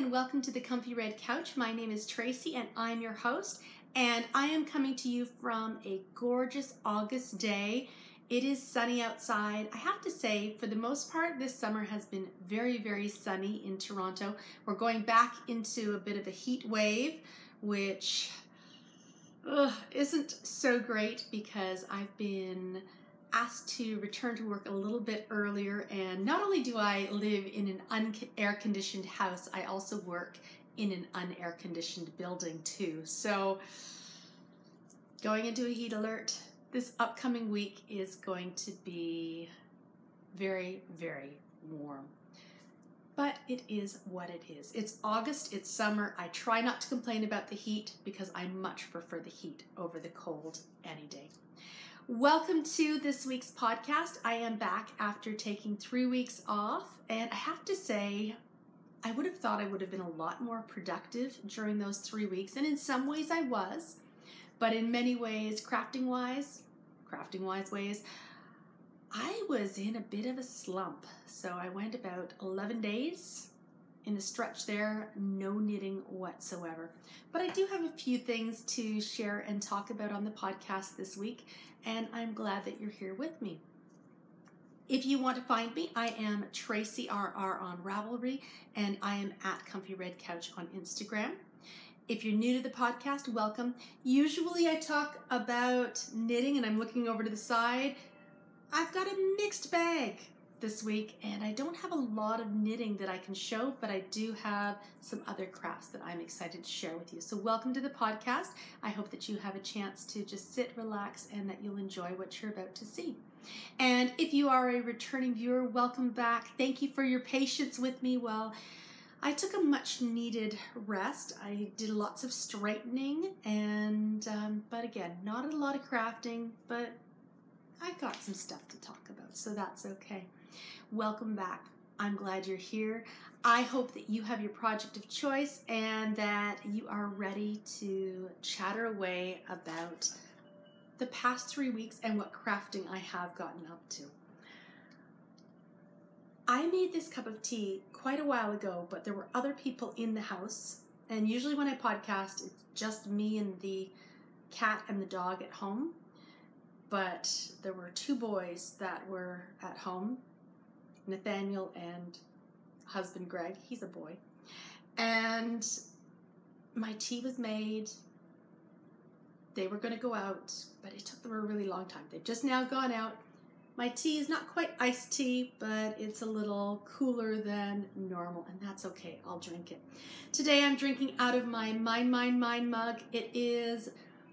and welcome to the Comfy Red Couch. My name is Tracy and I'm your host, and I am coming to you from a gorgeous August day. It is sunny outside. I have to say, for the most part, this summer has been very, very sunny in Toronto. We're going back into a bit of a heat wave, which isn't so great because I've been asked to return to work a little bit earlier, and not only do I live in an unair-conditioned house, I also work in an unair-conditioned building too. So going into a heat alert, this upcoming week is going to be very, very warm. But it is what it is. It's August, it's summer. I try not to complain about the heat because I much prefer the heat over the cold any day. Welcome to this week's podcast. I am back after taking 3 weeks off, and I have to say, I would have thought I would have been a lot more productive during those 3 weeks, and in some ways I was, but in many ways, crafting-wise ways, I was in a bit of a slump. So I went about 11 days in a stretch there, no knitting whatsoever. But I do have a few things to share and talk about on the podcast this week, and I'm glad that you're here with me. If you want to find me, I am Tracy RR on Ravelry, and I am at Comfy Red Couch on Instagram. If you're new to the podcast, welcome. Usually I talk about knitting, and I'm looking over to the side. I've got a mixed bag this week, and I don't have a lot of knitting that I can show, but I do have some other crafts that I'm excited to share with you. So welcome to the podcast. I hope that you have a chance to just sit, relax, and that you'll enjoy what you're about to see. And if you are a returning viewer, welcome back. Thank you for your patience with me while I took a much needed rest. I did lots of straightening, and but again, not a lot of crafting, but I got some stuff to talk about, so that's okay. Welcome back. I'm glad you're here. I hope that you have your project of choice and that you are ready to chatter away about the past 3 weeks and what crafting I have gotten up to. I made this cup of tea quite a while ago, but there were other people in the house, and usually when I podcast, it's just me and the cat and the dog at home. But there were 2 boys that were at home, Nathaniel and husband Greg, he's a boy. And my tea was made. They were going to go out, but it took them a really long time. They've just now gone out. My tea is not quite iced tea, but it's a little cooler than normal, and that's okay. I'll drink it. Today I'm drinking out of my Mine mug. It is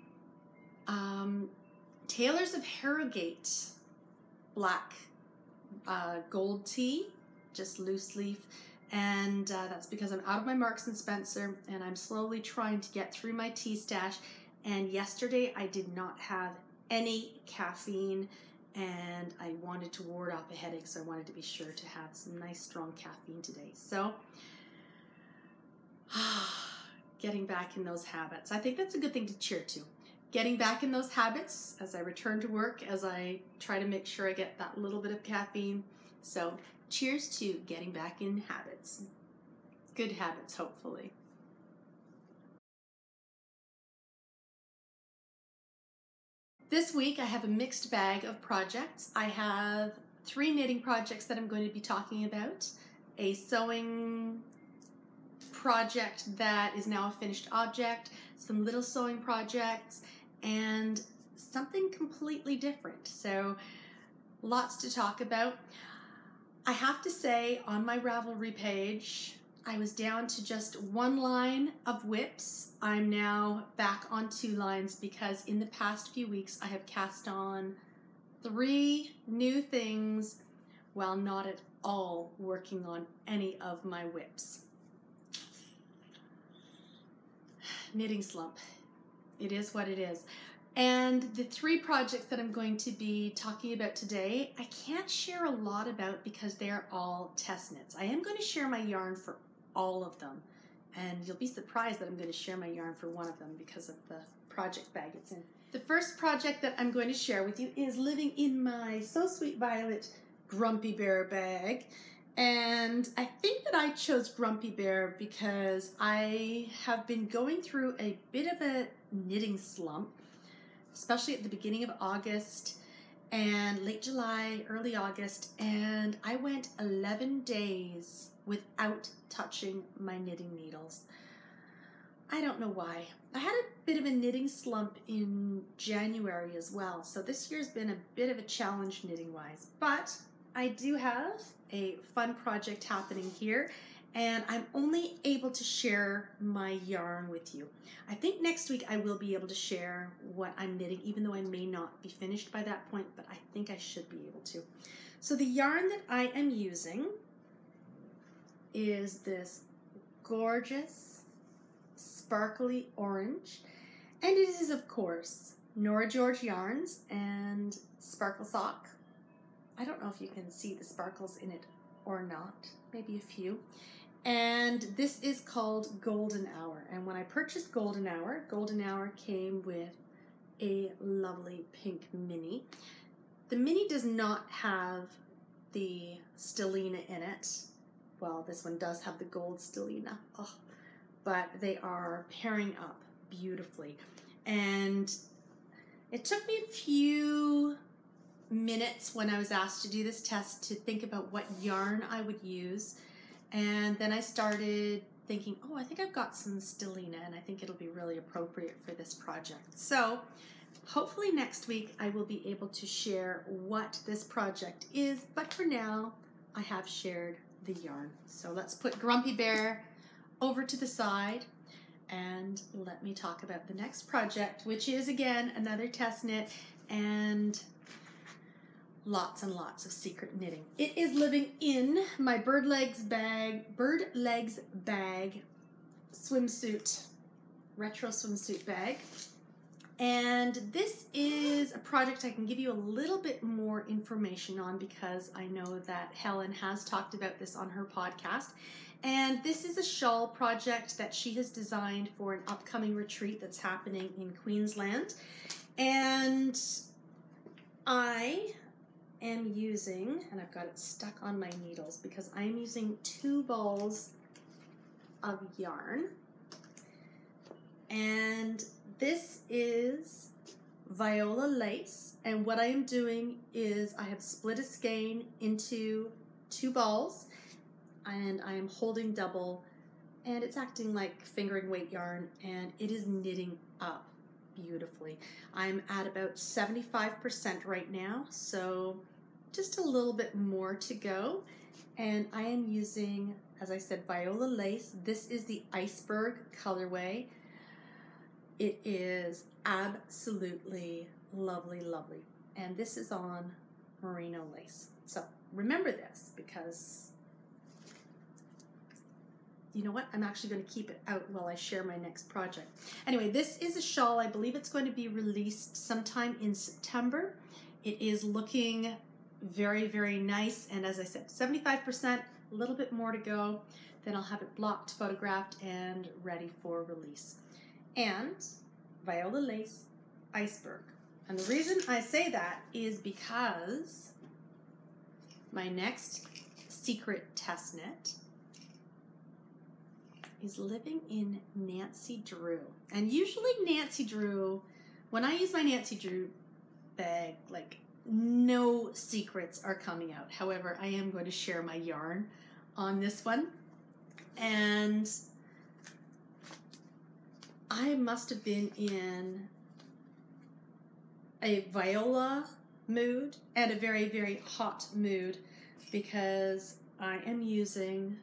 Taylor's of Harrogate black gold tea, just loose leaf, and that's because I'm out of my Marks & Spencer and I'm slowly trying to get through my tea stash. And yesterday I did not have any caffeine, and I wanted to ward off a headache, so I wanted to be sure to have some nice strong caffeine today. So getting back in those habits, I think that's a good thing to cheer to. Getting back in those habits as I return to work, as I try to make sure I get that little bit of caffeine. So cheers to getting back in habits. Good habits, hopefully. This week I have a mixed bag of projects. I have 3 knitting projects that I'm going to be talking about. A sewing project that is now a finished object, some little sewing projects, and something completely different. So lots to talk about. I have to say, on my Ravelry page, I was down to just 1 line of whips. I'm now back on 2 lines because in the past few weeks I have cast on 3 new things while not at all working on any of my whips. Knitting slump. It is what it is. And the 3 projects that I'm going to be talking about today, I can't share a lot about because they're all test knits. I am going to share my yarn for all of them, and you'll be surprised that I'm going to share my yarn for one of them because of the project bag it's in. The first project that I'm going to share with you is living in my So Sweet Violet Grumpy Bear bag, And I think that I chose Grumpy Bear because I have been going through a bit of a knitting slump, especially at the beginning of August and late July, early August, and I went 11 days without touching my knitting needles. I don't know why. I had a bit of a knitting slump in January as well, so this year's been a bit of a challenge knitting-wise, but I do have a fun project happening here, and I'm only able to share my yarn with you. I think next week I will be able to share what I'm knitting, even though I may not be finished by that point, but I think I should be able to. So the yarn that I am using is this gorgeous sparkly orange, and it is, of course, Nora George yarns and Sparkle Sock. I don't know if you can see the sparkles in it or not, maybe a few. And this is called Golden Hour. And when I purchased Golden Hour came with a lovely pink mini. The mini does not have the stellina in it. Well, this one does have the gold stellina, but they are pairing up beautifully. And it took me a few minutes when I was asked to do this test to think about what yarn I would use, and then I started thinking, oh, I think I've got some stellina and I think it'll be really appropriate for this project. So hopefully next week I will be able to share what this project is, but for now I have shared the yarn. So let's put Grumpy Bear over to the side and let me talk about the next project, which is again another test knit and lots and lots of secret knitting. It is living in my bird legs bag swimsuit, retro swimsuit bag. And this is a project I can give you a little bit more information on because I know that Helen has talked about this on her podcast. And this is a shawl project that she has designed for an upcoming retreat that's happening in Queensland. And I am using, and I've got it stuck on my needles because I'm using 2 balls of yarn, and this is Viola lace, and what I am doing is I have split a skein into 2 balls and I am holding double, and it's acting like fingering weight yarn, and it is knitting up beautifully. I'm at about 75% right now, so just a little bit more to go. And I am using, as I said, Viola lace. This is the Iceberg colorway. It is absolutely lovely, lovely. And this is on merino lace. So remember this, because you know what? I'm actually going to keep it out while I share my next project. Anyway, this is a shawl. I believe it's going to be released sometime in September. It is looking very, very nice. And as I said, 75%, a little bit more to go. Then I'll have it blocked, photographed, and ready for release. And Viola lace, Iceberg. And the reason I say that is because my next secret test knit is living in Nancy Drew. And usually Nancy Drew, when I use my Nancy Drew bag, like no secrets are coming out. However, I am going to share my yarn on this one. And I must have been in a Viola mood and a very, very hot mood because I am using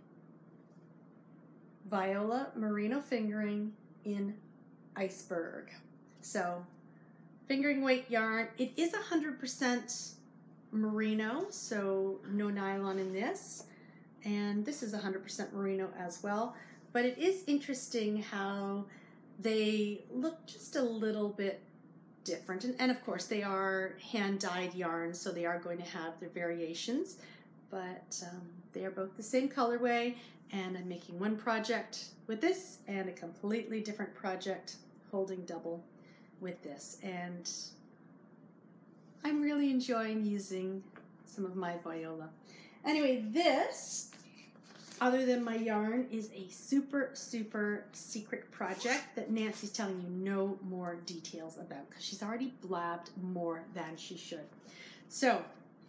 Viola merino fingering in Iceberg. So fingering weight yarn, it is 100% merino, so no nylon in this, and this is 100% merino as well. But it is interesting how they look just a little bit different, and of course they are hand-dyed yarns, so they are going to have their variations, but they are both the same colorway. And I'm making one project with this and a completely different project holding double with this. And I'm really enjoying using some of my Viola. Anyway, this, other than my yarn, is a super, super secret project that Nancy's telling you no more details about because she's already blabbed more than she should. So,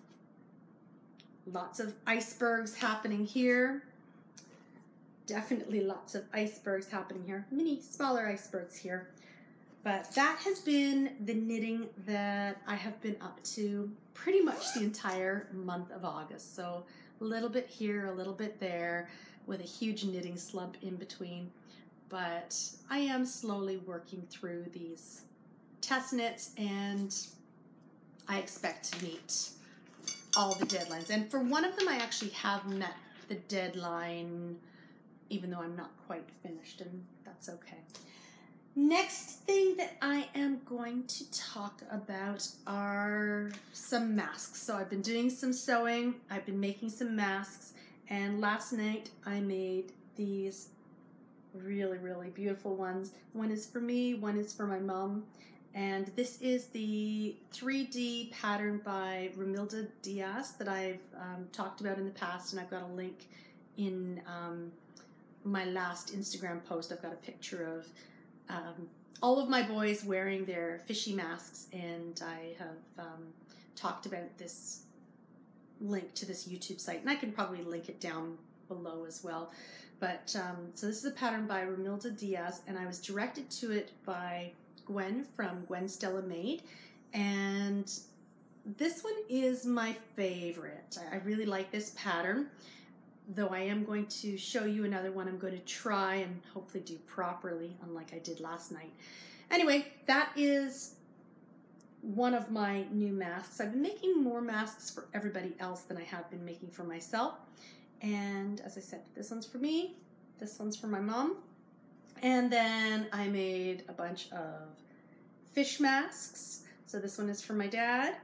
lots of icebergs happening here. Definitely lots of icebergs happening here. Mini, smaller icebergs here. But that has been the knitting that I have been up to pretty much the entire month of August. So a little bit here, a little bit there, with a huge knitting slump in between. But I am slowly working through these test knits, and I expect to meet all the deadlines. And for one of them, I actually have met the deadline, even though I'm not quite finished, and that's okay. Next thing that I am going to talk about are some masks. So I've been doing some sewing, I've been making some masks, and last night I made these really, really beautiful ones. One is for me, one is for my mom, and this is the 3D pattern by Romilda Diaz that I've talked about in the past, and I've got a link in my last Instagram post. I've got a picture of all of my boys wearing their fishy masks, and I have talked about this link to this YouTube site, and I can probably link it down below as well. But so this is a pattern by Romilda Diaz, and I was directed to it by Gwen from Gwen Stella Made, and this one is my favorite. I really like this pattern, though I am going to show you another one I'm going to try and hopefully do properly, unlike I did last night. Anyway, that is one of my new masks. I've been making more masks for everybody else than I have been making for myself. And as I said, this one's for me, this one's for my mom. And then I made a bunch of fish masks. So this one is for my dad.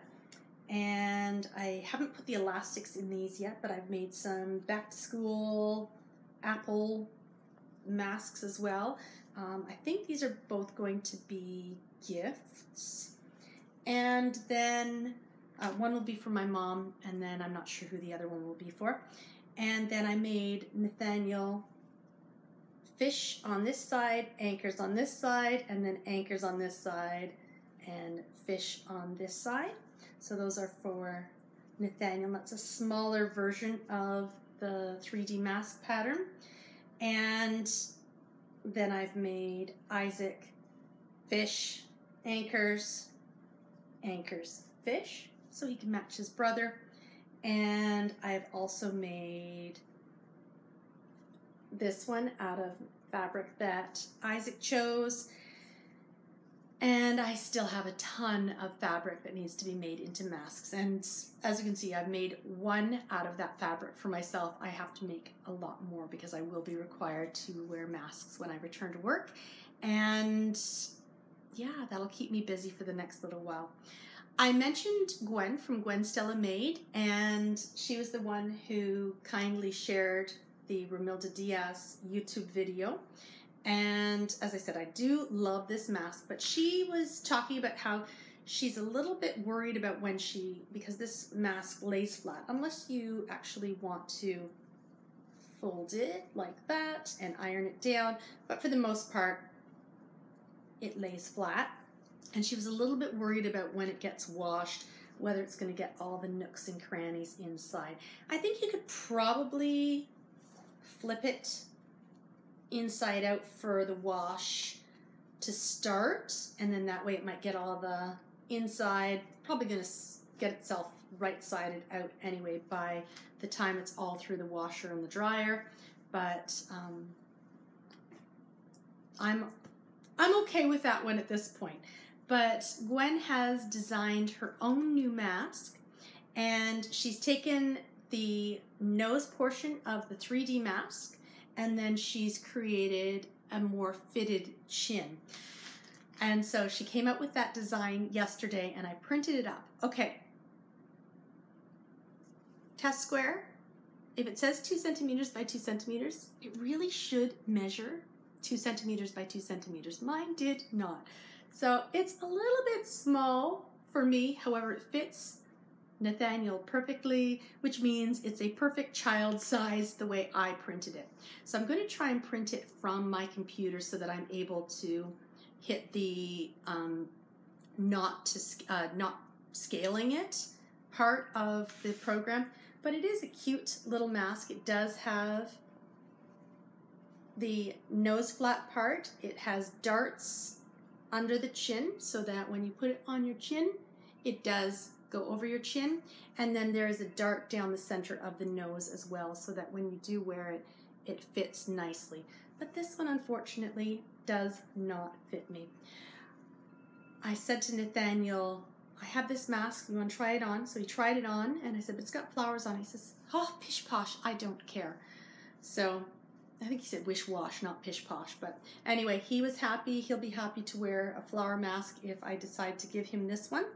And I haven't put the elastics in these yet, but I've made some back to school apple masks as well. I think these are both going to be gifts. And then one will be for my mom, and then I'm not sure who the other one will be for. And then I made Nathaniel fish on this side, anchors on this side, and then anchors on this side, and fish on this side. So those are for Nathaniel. That's a smaller version of the 3D mask pattern. And then I've made Isaac fish, anchors, anchors, fish, so he can match his brother. And I've also made this one out of fabric that Isaac chose. And I still have a ton of fabric that needs to be made into masks. And as you can see, I've made one out of that fabric for myself. I have to make a lot more because I will be required to wear masks when I return to work. And yeah, that'll keep me busy for the next little while. I mentioned Gwen from Gwen Stella Made, and she was the one who kindly shared the Romilda Diaz YouTube video. And as I said, I do love this mask, but she was talking about how she's a little bit worried about when because this mask lays flat, unless you actually want to fold it like that and iron it down. But for the most part, it lays flat. And she was a little bit worried about when it gets washed, whether it's going to get all the nooks and crannies inside. I think you could probably flip it inside out for the wash to start, and then that way it might get all the inside. Probably going to get itself right-sided out anyway by the time it's all through the washer and the dryer. But I'm okay with that one at this point. But Gwen has designed her own new mask, and she's taken the nose portion of the 3D mask, and then she's created a more fitted chin. And so she came out with that design yesterday, and I printed it up. Okay. Test square. If it says 2 centimeters by 2 centimeters, it really should measure 2 centimeters by 2 centimeters. Mine did not. So it's a little bit small for me. However, it fits Nathaniel perfectly, which means it's a perfect child size the way I printed it. So I'm going to try and print it from my computer so that I'm able to hit the not scaling it part of the program. But it is a cute little mask. It does have the nose flap part. It has darts under the chin so that when you put it on your chin, it does go over your chin, and then there is a dart down the center of the nose as well so that when you do wear it, it fits nicely. But this one unfortunately does not fit me. I said to Nathaniel, I have this mask, you want to try it on? So he tried it on, and I said, but it's got flowers on it. He says, oh, pish posh, I don't care. So I think he said wish wash, not pish posh. But anyway, he was happy. He'll be happy to wear a flower mask if I decide to give him this one.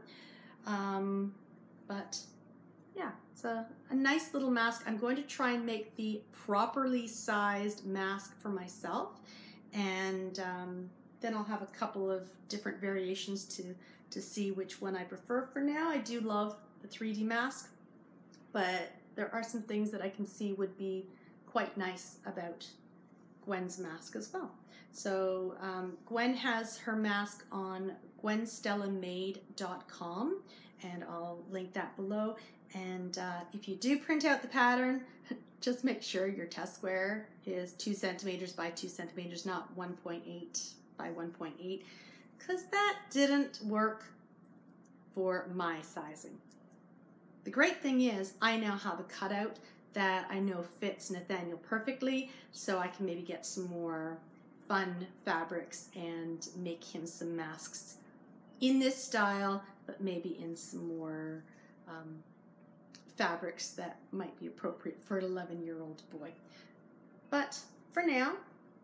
But yeah, it's a nice little mask. I'm going to try and make the properly sized mask for myself, and then I'll have a couple of different variations to see which one I prefer. For now, I do love the 3D mask, but there are some things that I can see would be quite nice about Gwen's mask as well. So Gwen has her mask on gwenstellamade.com, and I'll link that below. And if you do print out the pattern, just make sure your test square is 2 centimeters by 2 centimeters, not 1.8 by 1.8, because that didn't work for my sizing. The great thing is I now have a cutout that I know fits Nathaniel perfectly, so I can maybe get some more fun fabrics and make him some masks in this style, but maybe in some more fabrics that might be appropriate for an 11-year-old boy. But for now,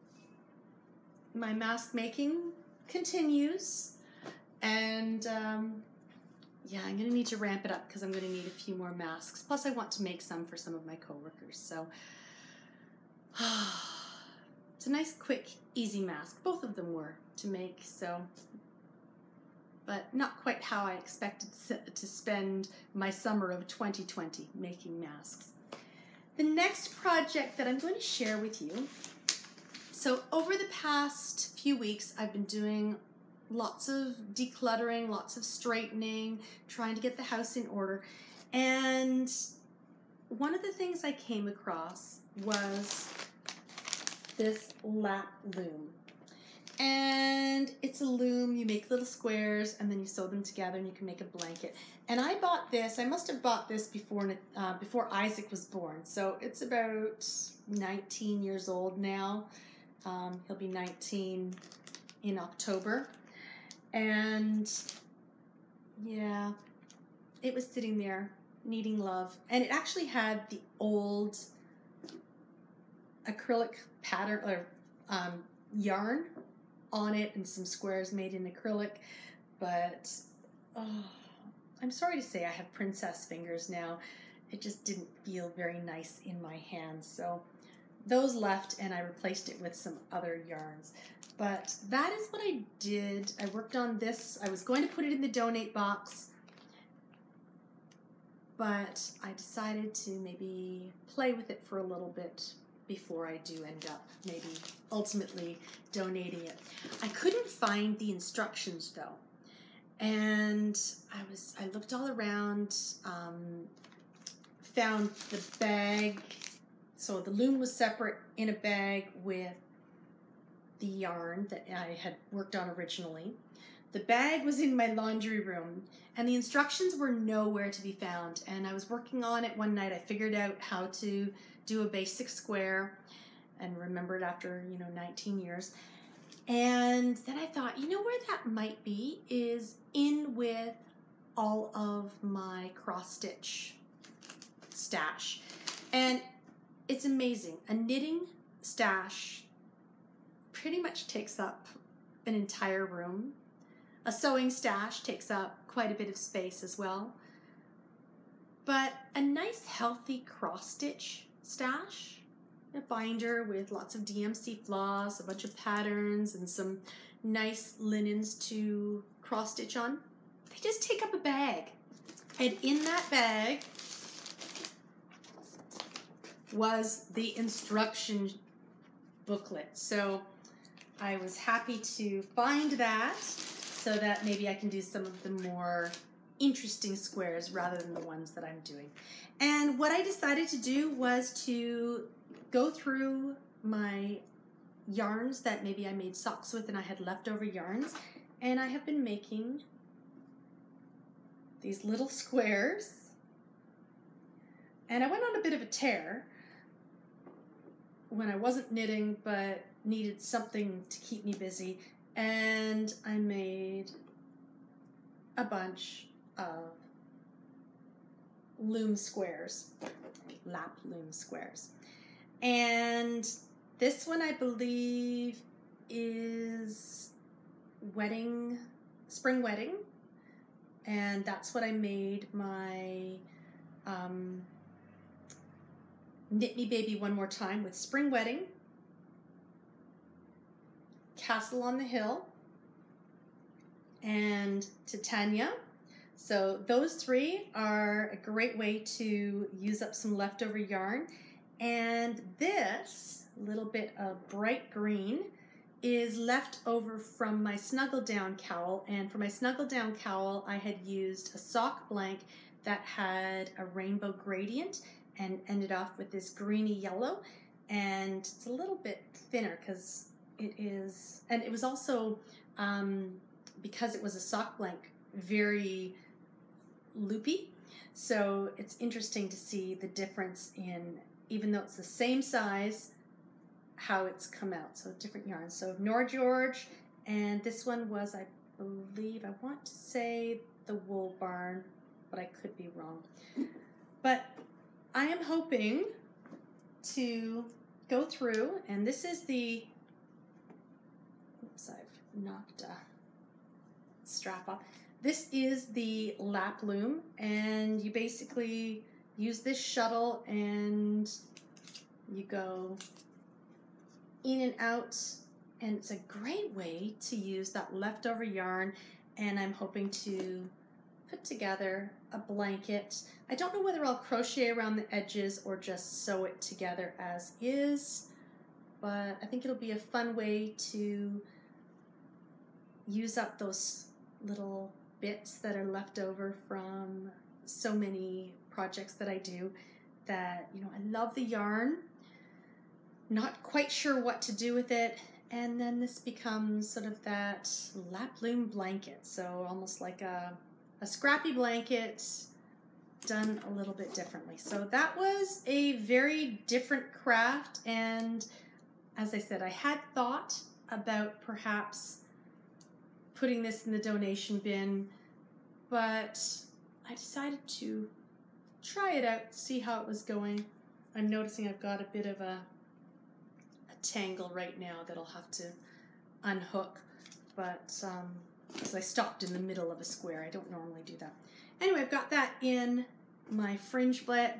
my mask making continues, and yeah, I'm going to need to ramp it up because I'm going to need a few more masks. Plus, I want to make some for some of my coworkers. So it's a nice, quick, easy mask. Both of them were to make, so, but not quite how I expected to spend my summer of 2020 making masks. The next project that I'm going to share with you. So over the past few weeks, I've been doing lots of decluttering, lots of straightening, trying to get the house in order. And one of the things I came across was this lap loom. And it's a loom, you make little squares and then you sew them together and you can make a blanket. And I bought this, I must have bought this before Isaac was born. So it's about 19 years old now. He'll be 19 in October. And yeah, it was sitting there needing love. And it actually had the old acrylic pattern or yarn on it and some squares made in acrylic. But I'm sorry to say I have princess fingers now. It just didn't feel very nice in my hands. So those left and I replaced it with some other yarns. But that is what I did. I worked on this. I was going to put it in the donate box, but I decided to maybe play with it for a little bit before I do end up maybe ultimately donating it. I couldn't find the instructions though. And I looked all around, found the bag. So the loom was separate in a bag with the yarn that I had worked on originally. The bag was in my laundry room and the instructions were nowhere to be found. And I was working on it one night. I figured out how to do a basic square and remembered after, 19 years. And then I thought, where that might be is in with all of my cross stitch stash. And it's amazing. A knitting stash pretty much takes up an entire room. A sewing stash takes up quite a bit of space as well. But a nice healthy cross stitch stash, a binder with lots of DMC floss, a bunch of patterns, and some nice linens to cross stitch on, they just take up a bag. And in that bag was the instruction booklet. So I was happy to find that so that maybe I can do some of the more interesting squares rather than the ones that I'm doing. And what I decided to do was to go through my yarns that maybe I made socks with and I had leftover yarns, and I have been making these little squares, and I went on a bit of a tear when I wasn't knitting but needed something to keep me busy, and I made a bunch of loom squares, lap loom squares. And this one I believe is spring wedding, and that's what I made my Knit Me Baby One More Time with, Spring Wedding, Castle on the Hill, and Titania. So those three are a great way to use up some leftover yarn. And this little bit of bright green is left over from my Snuggle Down cowl. And for my Snuggle Down cowl, I had used a sock blank that had a rainbow gradient and ended off with this greeny yellow. And it's a little bit thinner because it is, and it was also, because it was a sock blank, very loopy. So it's interesting to see the difference in, even though it's the same size, how it's come out. So different yarns. So Nor George, and this one was, I believe, I want to say the Wool Barn, but I could be wrong. But I am hoping to go through, and this is the, oops, I've knocked a strap off. This is the lap loom, and you basically use this shuttle and you go in and out, and it's a great way to use that leftover yarn. And I'm hoping to put together a blanket. I don't know whether I'll crochet around the edges or just sew it together as is, but I think it'll be a fun way to use up those little bits that are left over from so many projects that I do. That, you know, I love the yarn, not quite sure what to do with it, and then this becomes sort of that lap loom blanket, so almost like a scrappy blanket done a little bit differently. So that was a very different craft, and as I said, I had thought about perhaps putting this in the donation bin, but I decided to try it out, see how it was going. I'm noticing I've got a bit of a tangle right now that I'll have to unhook, but because I stopped in the middle of a square. I don't normally do that. Anyway, I've got that in my fringe bag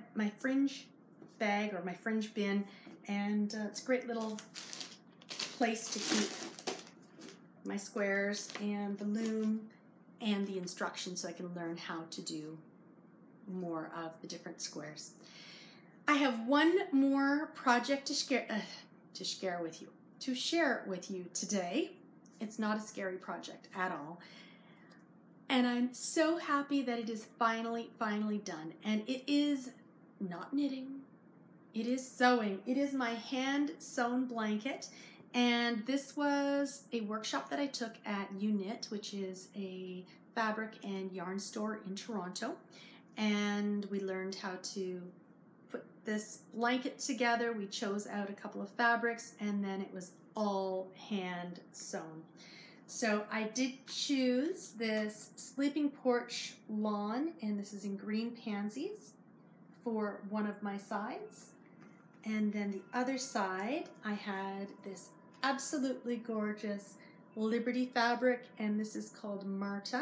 or my fringe bin, and it's a great little place to keep my squares and the loom and the instructions, so I can learn how to do more of the different squares. I have one more project to share with you today. It's not a scary project at all, and I'm so happy that it is finally done. And it is not knitting, it is sewing. It is my hand sewn blanket, and this was a workshop that I took at Knit, which is a fabric and yarn store in Toronto, and we learned how to put this blanket together. We chose out a couple of fabrics, and then it was all hand sewn. So I did choose this Sleeping Porch Lawn, and this is in green pansies for one of my sides. And then the other side, I had this absolutely gorgeous Liberty fabric, and this is called Marta.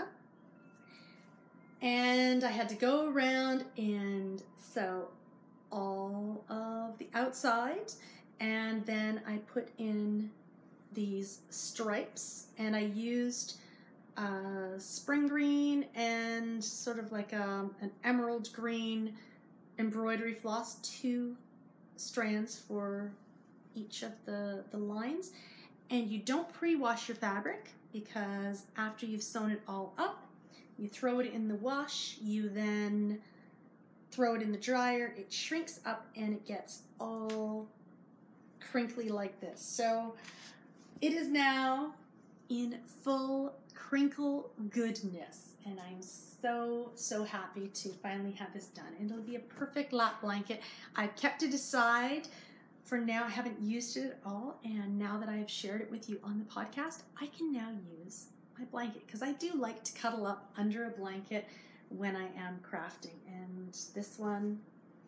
And I had to go around and sew all of the outside, and then I put in these stripes, and I used spring green and sort of like an emerald green embroidery floss, 2 strands for each of the lines. And you don't pre-wash your fabric, because after you've sewn it all up, you throw it in the wash, you then throw it in the dryer, it shrinks up and it gets all crinkly like this. So it is now in full crinkle goodness, and I'm so happy to finally have this done. And it'll be a perfect lap blanket. I've kept it aside for now. I haven't used it at all, and now that I've shared it with you on the podcast, I can now use my blanket, because I do like to cuddle up under a blanket when I am crafting. And this one,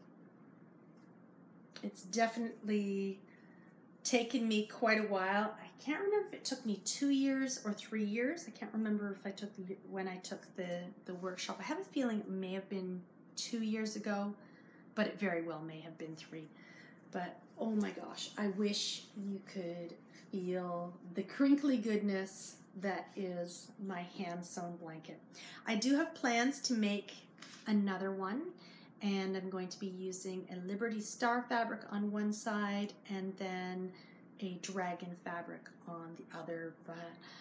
it's definitely taken me quite a while. I can't remember if it took me 2 years or 3 years. I can't remember if I took when I took the workshop. I have a feeling it may have been 2 years ago, but it very well may have been 3. But oh my gosh, I wish you could feel the crinkly goodness that is my hand sewn blanket. I do have plans to make another one, and I'm going to be using a Liberty Star fabric on one side and then a dragon fabric on the other. But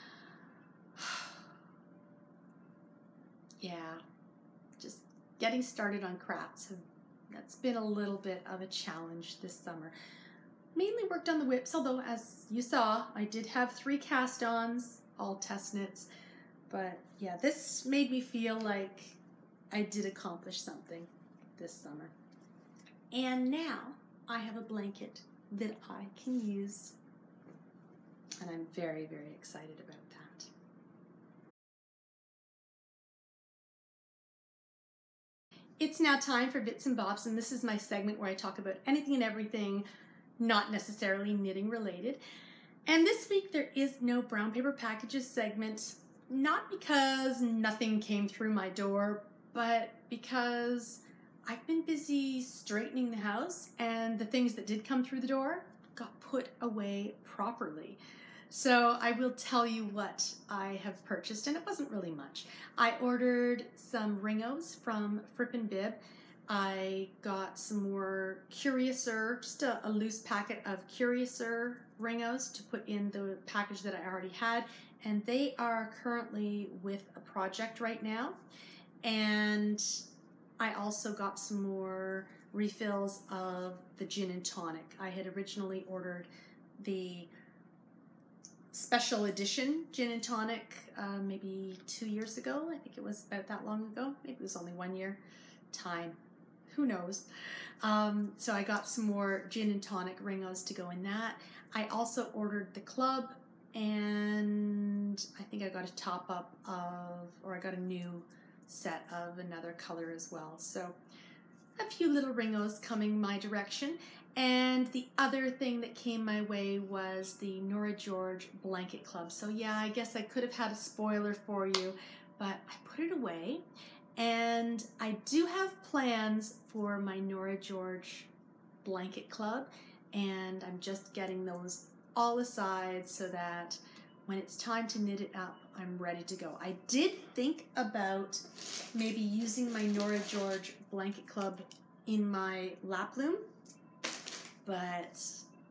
yeah, just getting started on crafts, that's been a little bit of a challenge this summer. Mainly worked on the whips, although as you saw, I did have 3 cast-ons, all test knits. But yeah, this made me feel like I did accomplish something this summer. And now I have a blanket that I can use, and I'm very excited about that. It's now time for Bits and Bobs, and this is my segment where I talk about anything and everything not necessarily knitting related. And this week there is no brown paper packages segment, not because nothing came through my door, but because I've been busy straightening the house, and the things that did come through the door got put away properly. So I will tell you what I have purchased, and it wasn't really much. I ordered some ringos from Fripp and Bib. I got some more Curiouser, just a loose packet of Curiouser ringos to put in the package that I already had, and they are currently with a project right now. And I also got some more refills of the gin and tonic. I had originally ordered the special edition gin and tonic maybe 2 years ago. I think it was about that long ago. Maybe it was only 1 year. Time, who knows. So I got some more gin and tonic ringos to go in that. I also ordered the club, and I think I got a top up of, or I got a new set of another color as well. So a few little ringos coming my direction. And the other thing that came my way was the Nora George Blanket Club. So yeah, I guess I could have had a spoiler for you, but I put it away. And I do have plans for my Nora George Blanket Club, and I'm just getting those all aside so that when it's time to knit it up, I'm ready to go. I did think about maybe using my Nora George Blanket Club in my lap loom, but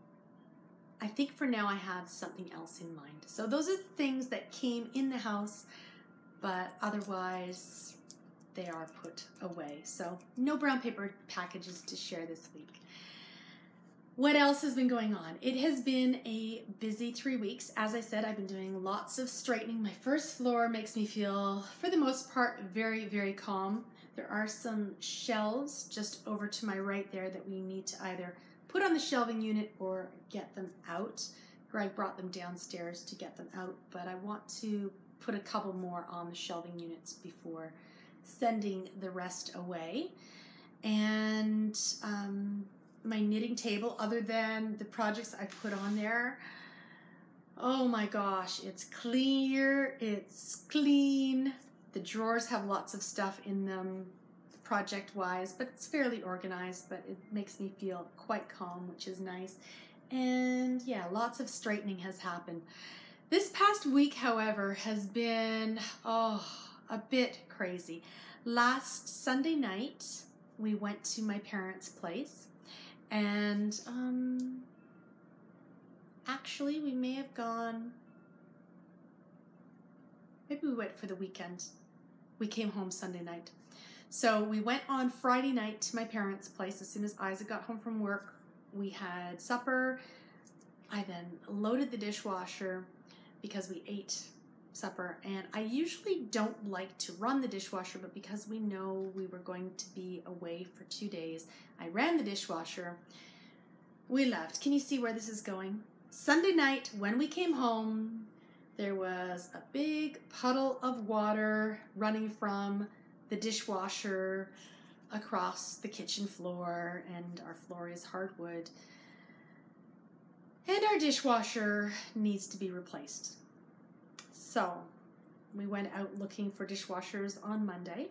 I think for now I have something else in mind. So those are the things that came in the house, but otherwise they are put away. So no brown paper packages to share this week. What else has been going on? It has been a busy 3 weeks. As I said, I've been doing lots of straightening. My first floor makes me feel, for the most part, very calm. There are some shelves just over to my right there that we need to either put on the shelving unit or get them out. Greg brought them downstairs to get them out, but I want to put a couple more on the shelving units before sending the rest away. And my knitting table, other than the projects I put on there, oh my gosh, it's clear, it's clean. The drawers have lots of stuff in them project-wise, but it's fairly organized, but it makes me feel quite calm, which is nice. And yeah, lots of straightening has happened. This past week, however, has been, a bit crazy. Last Sunday night, we went to my parents' place, and actually, we may have gone, maybe we went for the weekend. We came home Sunday night. So we went on Friday night to my parents' place. As soon as Isaac got home from work, we had supper. I then loaded the dishwasher because we ate supper, and I usually don't like to run the dishwasher, but because we know we were going to be away for 2 days, I ran the dishwasher. We left. Can you see where this is going? Sunday night, when we came home, there was a big puddle of water running from the dishwasher across the kitchen floor, and our floor is hardwood. And our dishwasher needs to be replaced. So we went out looking for dishwashers on Monday.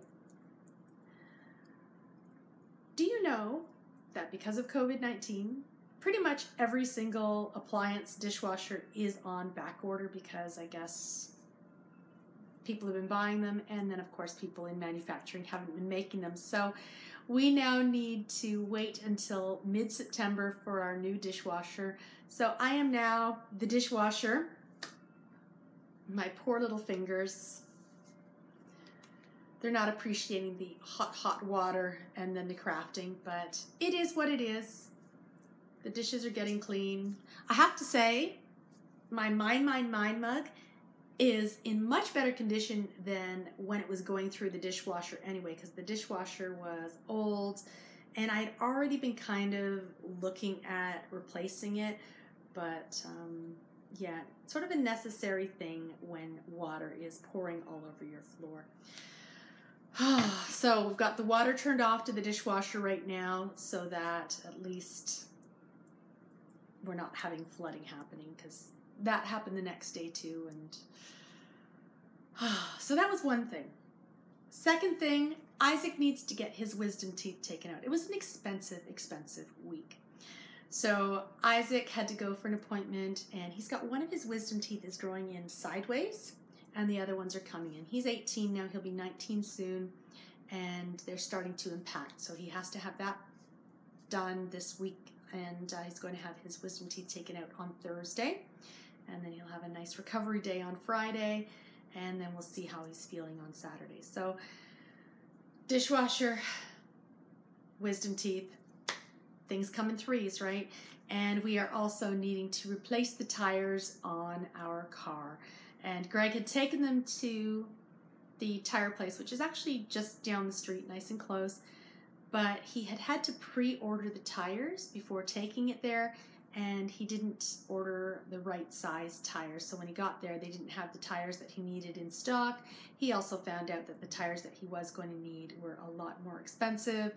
Do you know that because of COVID-19, pretty much every single appliance dishwasher is on back order, because I guess people have been buying them, and then of course people in manufacturing haven't been making them. So we now need to wait until mid-September for our new dishwasher. So I am now the dishwasher. My poor little fingers. They're not appreciating the hot water and then the crafting, but it is what it is. The dishes are getting clean. I have to say, my Mine mug is in much better condition than when it was going through the dishwasher anyway, because the dishwasher was old and I'd already been kind of looking at replacing it, but yeah, sort of a necessary thing when water is pouring all over your floor. So we've got the water turned off to the dishwasher right now so that at least we're not having flooding happening, because that happened the next day too. And so that was one thing. Second thing, Isaac needs to get his wisdom teeth taken out. It was an expensive week. So Isaac had to go for an appointment, and he's got one of his wisdom teeth is growing in sideways, and the other ones are coming in. He's 18 now, he'll be 19 soon, and they're starting to impact. So he has to have that done this week, and he's going to have his wisdom teeth taken out on Thursday, and then he'll have a nice recovery day on Friday, and then we'll see how he's feeling on Saturday. So dishwasher, wisdom teeth, things come in threes, right? And we are also needing to replace the tires on our car. And Greg had taken them to the tire place, which is actually just down the street, nice and close. But he had to pre-order the tires before taking it there, and he didn't order the right size tires. So when he got there, they didn't have the tires that he needed in stock. He also found out that the tires that he was going to need were a lot more expensive.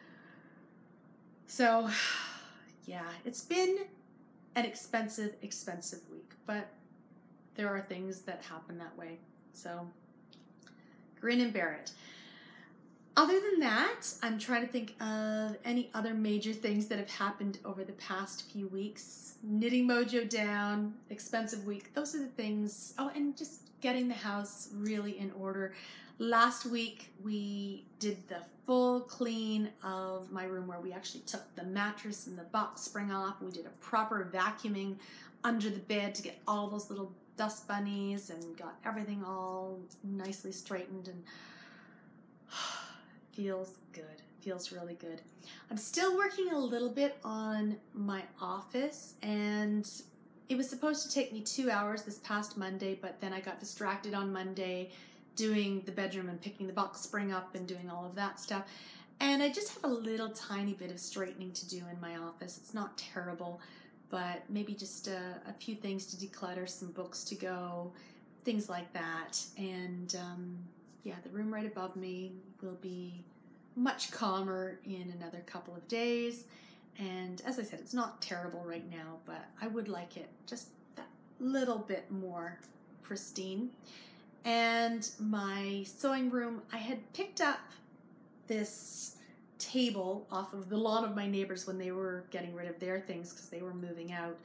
So, yeah, it's been an expensive week, but there are things that happen that way. So, grin and bear it. Other than that, I'm trying to think of any other major things that have happened over the past few weeks. Knitting mojo down, expensive week. Those are the things. Oh, and just getting the house really in order. Last week, we did the full clean of my room, where we actually took the mattress and the box spring off. We did a proper vacuuming under the bed to get all those little dust bunnies and got everything all nicely straightened, and feels good. Feels really good. I'm still working a little bit on my office, and it was supposed to take me 2 hours this past Monday, but then I got distracted on Monday doing the bedroom and picking the box spring up and doing all of that stuff. And I just have a little tiny bit of straightening to do in my office. It's not terrible, but maybe just a few things to declutter, some books to go, things like that. And yeah, the room right above me will be much calmer in another couple of days. And as I said, it's not terrible right now, but I would like it just that little bit more pristine. And my sewing room, I had picked up this table off of the lawn of my neighbors when they were getting rid of their things because they were moving out.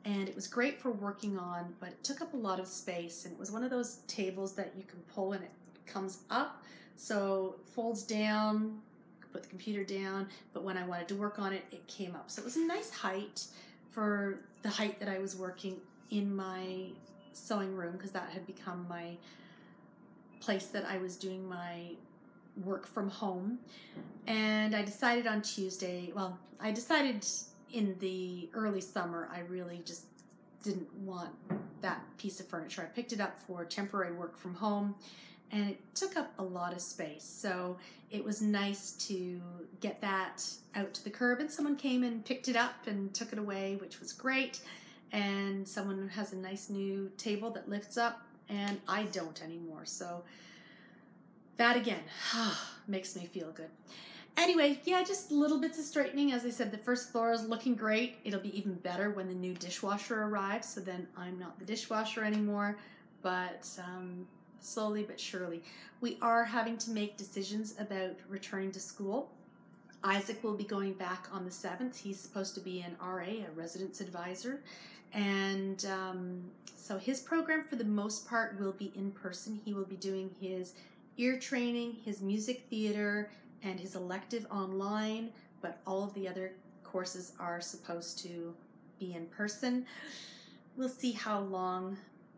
and it was great for working on, but it took up a lot of space, and it was one of those tables that you can pull and it comes up, so it folds down, put the computer down, but when I wanted to work on it, it came up. So it was a nice height for the height that I was working in my sewing room, because that had become my place that I was doing my work from home. And I decided on Tuesday, well, I decided in the early summer, I really just didn't want that piece of furniture. I picked it up for temporary work from home, and it took up a lot of space. So it was nice to get that out to the curb, and someone came and picked it up and took it away, which was great. And someone has a nice new table that lifts up, and I don't anymore. So that again makes me feel good. Anyway, yeah, just little bits of straightening. As I said, the first floor is looking great. It'll be even better when the new dishwasher arrives, so then I'm not the dishwasher anymore. But slowly but surely, we are having to make decisions about returning to school. Isaac will be going back on the 7th. He's supposed to be an RA, a residence advisor. And so his program, for the most part, will be in person. He will be doing his ear training, his music theater, and his elective online, but all of the other courses are supposed to be in person. We'll see how long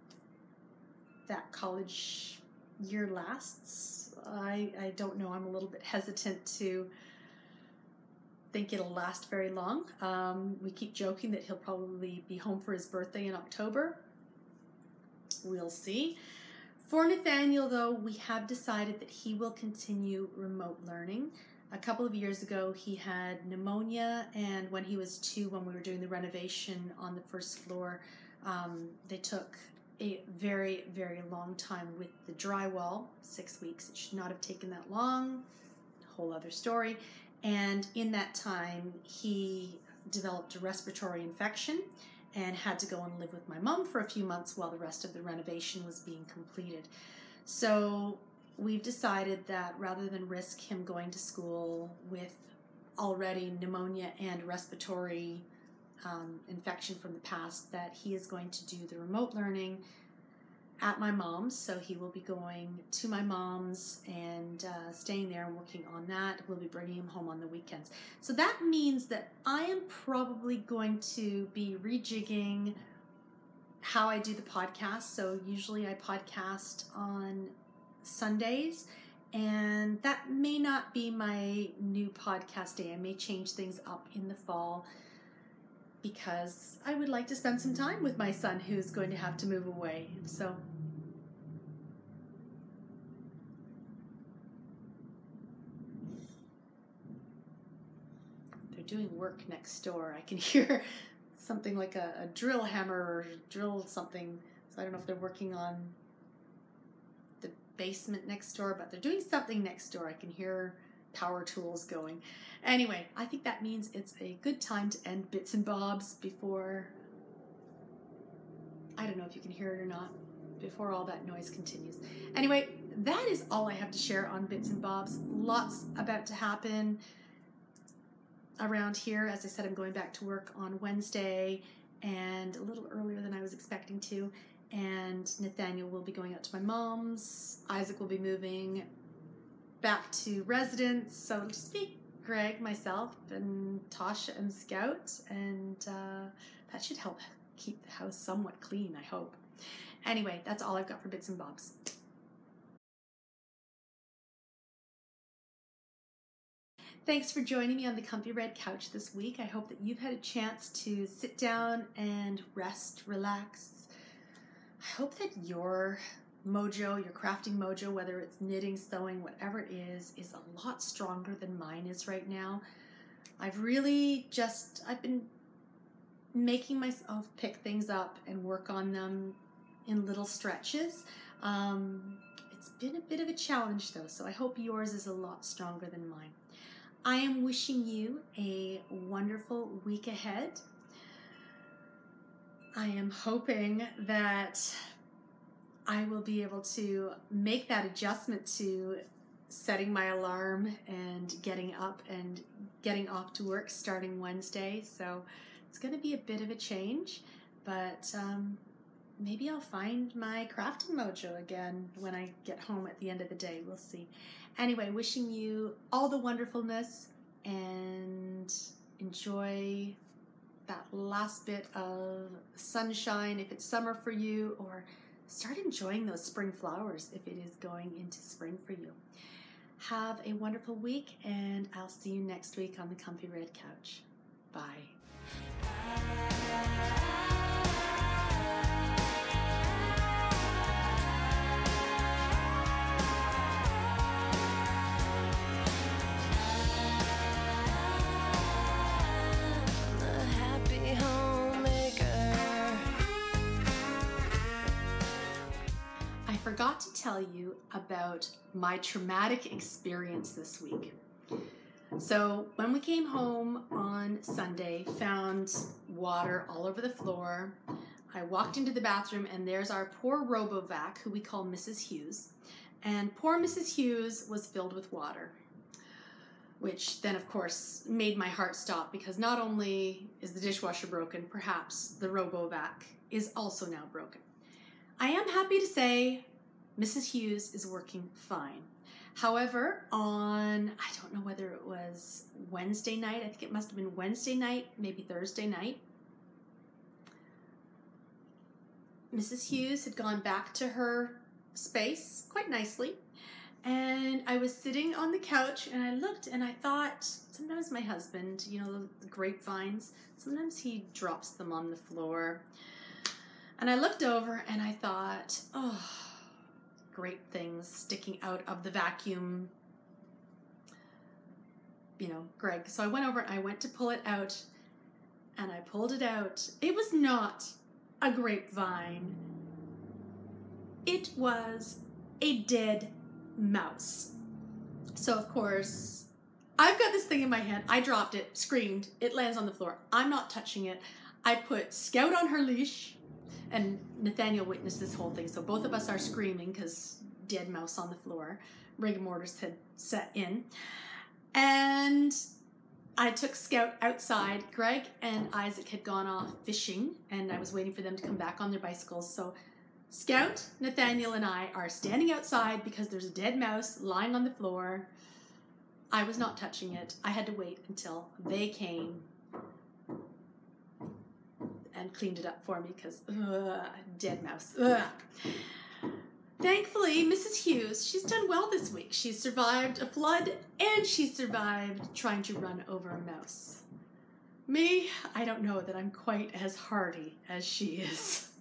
that college year lasts. I don't know. I'm a little bit hesitant to think it'll last very long. We keep joking that he'll probably be home for his birthday in October. We'll see. For Nathaniel, though, we have decided that he will continue remote learning. A couple of years ago, he had pneumonia, and when he was 2, when we were doing the renovation on the first floor, they took a very, very long time with the drywall, 6 weeks. It should not have taken that long, a whole other story. And in that time, he developed a respiratory infection and had to go and live with my mom for a few months while the rest of the renovation was being completed. So we've decided that rather than risk him going to school with already pneumonia and respiratory infection from the past, that he is going to do the remote learning at my mom's. So he will be going to my mom's and staying there and working on that. We'll be bringing him home on the weekends. So that means that I am probably going to be rejigging how I do the podcast. So usually I podcast on Sundays, and that may not be my new podcast day. I may change things up in the fall, because I would like to spend some time with my son, who's going to have to move away. So they're doing work next door. I can hear something like a drill hammer or drill something. So I don't know if they're working on the basement next door, but they're doing something next door. I can hear power tools going. Anyway, I think that means it's a good time to end Bits and Bobs before, I don't know if you can hear it or not, before all that noise continues. Anyway, that is all I have to share on Bits and Bobs. Lots about to happen around here. As I said, I'm going back to work on Wednesday, and a little earlier than I was expecting to. And Nathaniel will be going out to my mom's. Isaac will be moving back to residence. So it'll just be Greg, myself, and Tasha and Scout, and that should help keep the house somewhat clean, I hope. Anyway, that's all I've got for Bits and Bobs. Thanks for joining me on the Comfy Red Couch this week. I hope that you've had a chance to sit down and rest, relax. I hope that your mojo, your crafting mojo, whether it's knitting, sewing, whatever it is a lot stronger than mine is right now. I've been making myself pick things up and work on them in little stretches. It's been a bit of a challenge though, so I hope yours is a lot stronger than mine. I am wishing you a wonderful week ahead. I am hoping that I will be able to make that adjustment to setting my alarm and getting up and getting off to work starting Wednesday. So it's going to be a bit of a change, but maybe I'll find my crafting mojo again when I get home at the end of the day. We'll see. Anyway, wishing you all the wonderfulness and enjoy that last bit of sunshine if it's summer for you, or start enjoying those spring flowers if it is going into spring for you. Have a wonderful week, and I'll see you next week on the Comfy Red Couch. Bye. I forgot to tell you about my traumatic experience this week. So when we came home on Sunday, found water all over the floor. I walked into the bathroom and there's our poor RoboVac, who we call Mrs. Hughes. And poor Mrs. Hughes was filled with water, which then of course made my heart stop, because not only is the dishwasher broken, perhaps the RoboVac is also now broken. I am happy to say Mrs. Hughes is working fine. However, on, I don't know whether it was Wednesday night, I think it must have been Wednesday night, maybe Thursday night, Mrs. Hughes had gone back to her space quite nicely, and I was sitting on the couch and I looked and I thought, sometimes my husband, you know, the grapevines, sometimes he drops them on the floor. And I looked over and I thought, oh, great things sticking out of the vacuum, you know, Greg. So I went over and I went to pull it out, and I pulled it out. It was not a grapevine. It was a dead mouse. So of course, I've got this thing in my hand. I dropped it, screamed, it lands on the floor. I'm not touching it. I put Scout on her leash, and Nathaniel witnessed this whole thing. So both of us are screaming because dead mouse on the floor. Rigor mortis had set in. And I took Scout outside. Greg and Isaac had gone off fishing, and I was waiting for them to come back on their bicycles. So Scout, Nathaniel, and I are standing outside because there's a dead mouse lying on the floor. I was not touching it. I had to wait until they came and cleaned it up for me because, dead mouse. Ugh. Thankfully, Mrs. Hughes, she's done well this week. She's survived a flood and she survived trying to run over a mouse. Me, I don't know that I'm quite as hardy as she is.